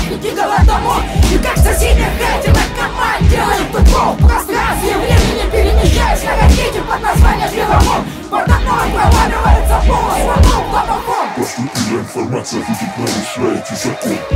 техники голодомор. И как за синих этим команд делает футбол в пространстве времени, перемещаясь на ракете под названием Беломор. Под окном проваливается полос, вокруг домофон. Поступила информация, будет нарушаете закон.